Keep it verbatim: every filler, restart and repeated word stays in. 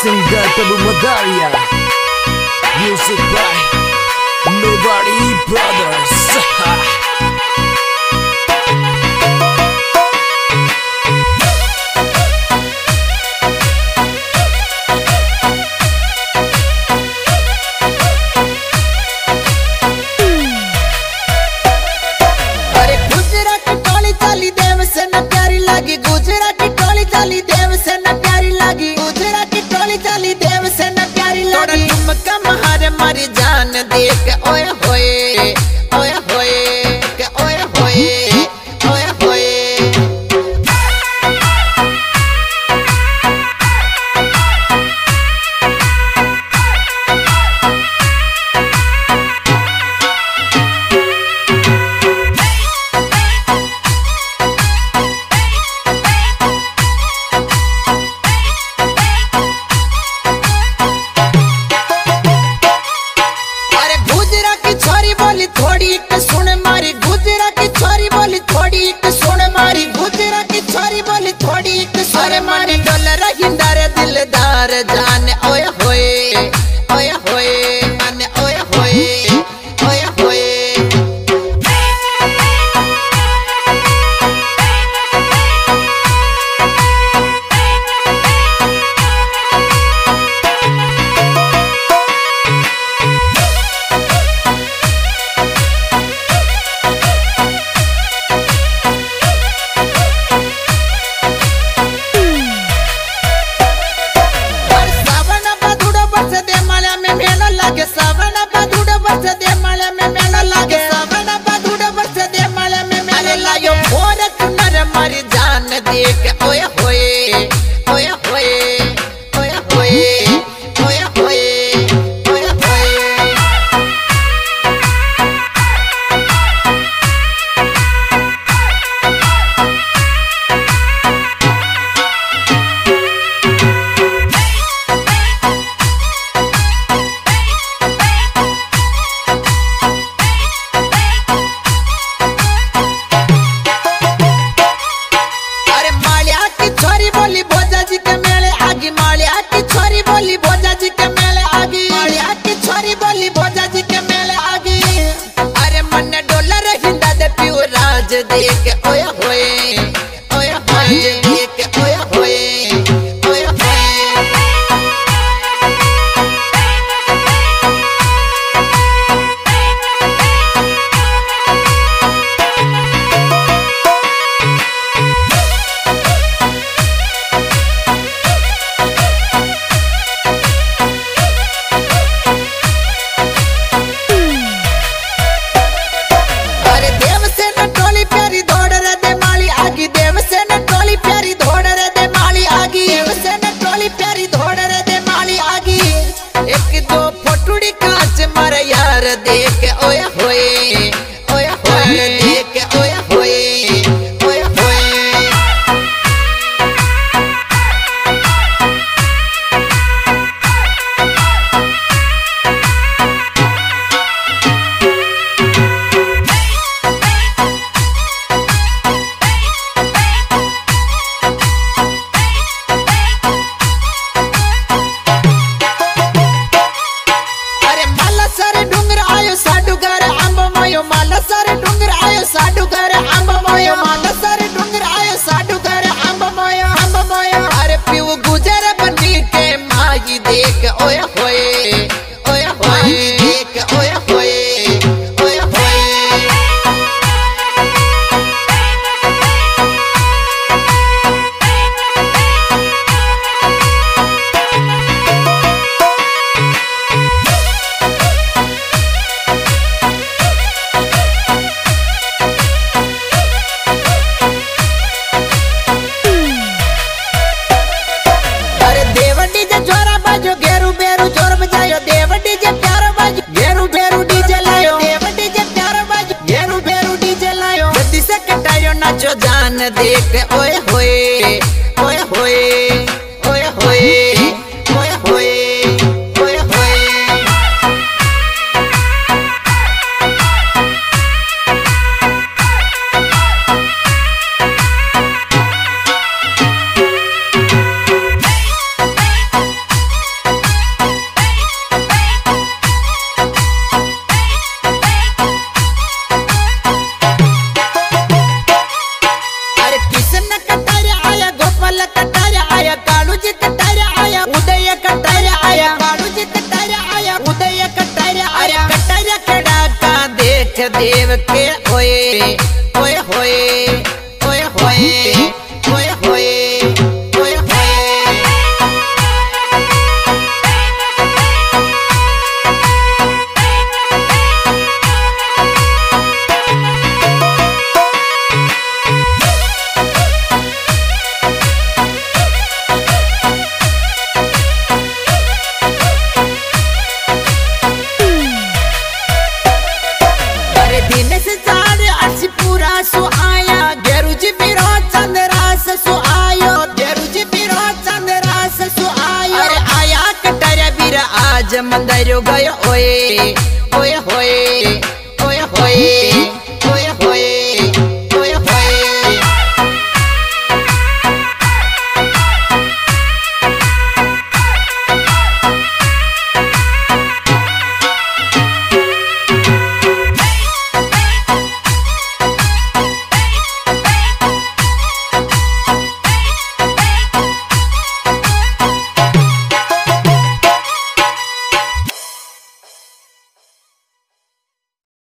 singer Tabu Madaria. Music by Nobody Brothers. Gujarat की टोली चली देव से न प्यारी लगी गुजरात की टोली चली देव से न प्यारी लगी तुमका महारे मरी जान देख ओए होए ओए होए के ओए होए ओए होए थोड़ी एक सुन मारी गुजरात की छोरी बोली थोड़ी एक सुन मारी गुजरात की छोरी बोली थोड़ी एक सुन मारी डॉलर हिंदार दिलदार जान ओए होए ओए होए जान ओए होए ओए होए लागे सावन बधुड़ बरस दे माले में मेला लागे सावन बधुड़ बरस दे माले में मेला लायो मोर चुनर मरी जान देख ओए होए ओए होए ओए होए ओए होए ओए होए बोली भोजा जी के मेले आगी मालिया की छोरी बोली भोजा जी के मेले आगी अरे मन डॉलर हिंदा दे प्यू राज देख ओए होए ओए होए देख ओए होए ओए होए मारा यार देख ओए होए ओए होए देख ओए होए ओए होए साडू घर अंब मोयो माला सारे डूंगर आयो साडू घर अंब मोयो माला सारे डूंगर आयो साडू घर अंब मोयो अंब मोयो अरे पीऊ गुजर बनी के माई देख ओए होए ओए होए देख ओए होए ओए होए गेरू बेरू जोर बजायो देव डीजे प्यारो बाजू गेरू बेरू डीजे लायो देव डीजे प्यारो बाजू गेरू बेरू डीजे लायो जल्दी से कटायो नाचो जान देख ओए होए ओए होए ओए होए ओए होए ओए होए आज मंदारो गयो ओए ओए होए ओए होए।